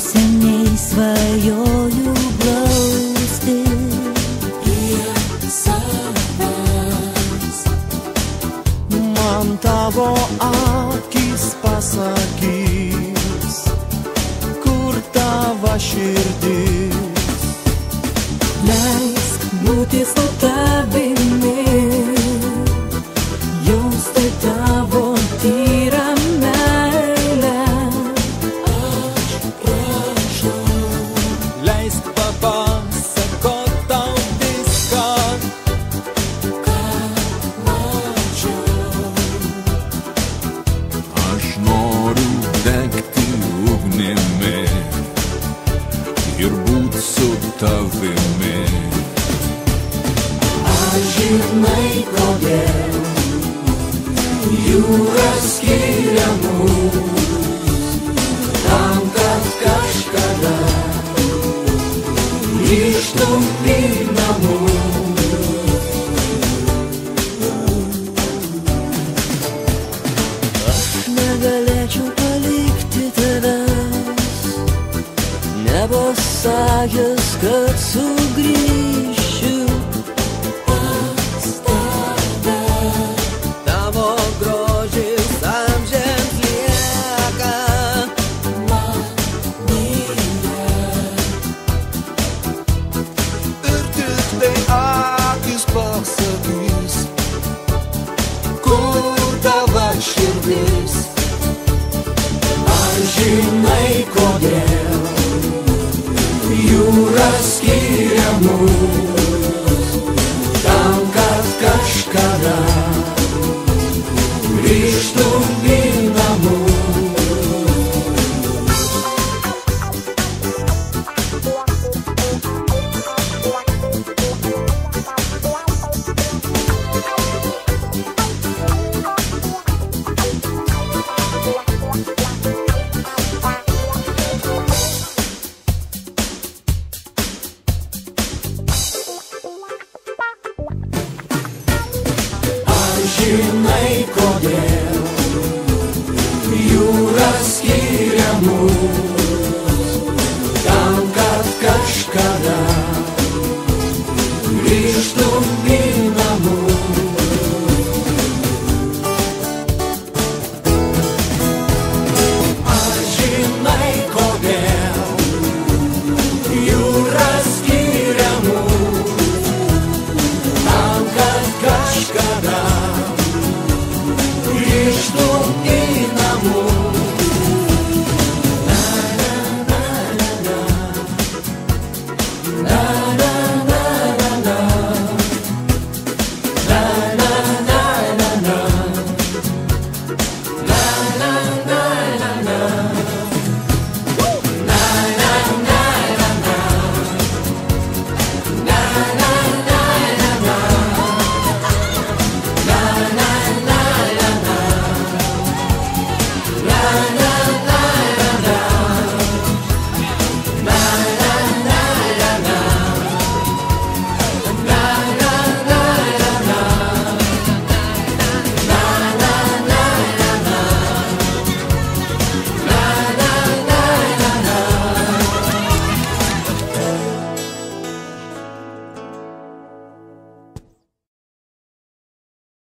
seniai svajojau glausti prie savęs. Man tavo akis pasakys, kur tavo širdis. Leisk būti su tavimi, jausti tavo tyrą meilę. Aš prašau, Leisk papasakot tau viską, ką mačiau. aš noriu degti ugnimi ir būt su tavimi. Ar žinai, kodėl jūra skiria mus? Tam, kad kažkada grįžtum į namus. Aš negalėčiau palikti tavęs, nepasakęs, kad sugrįšiu pas tave. Tavo grožis amžiams lieka manyje. Ir tik tai akis pasakys, kur tavo širdis. Ar žinai, kodėl jūra skiria mus? Tam, kad kažkada grįžtum į namus. Ar žinai, kodėl jūra skiria mus?